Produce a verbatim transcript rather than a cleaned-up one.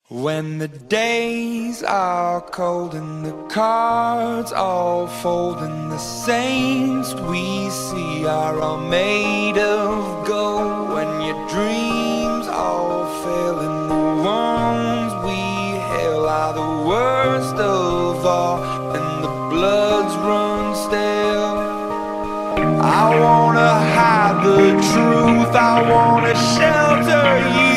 When the days are cold and the cards all fold and the saints we see are all made of gold, when your dreams all fail and the ones we hail are the worst of all and the bloods run stale, I wanna hide the truth, I wanna shelter you.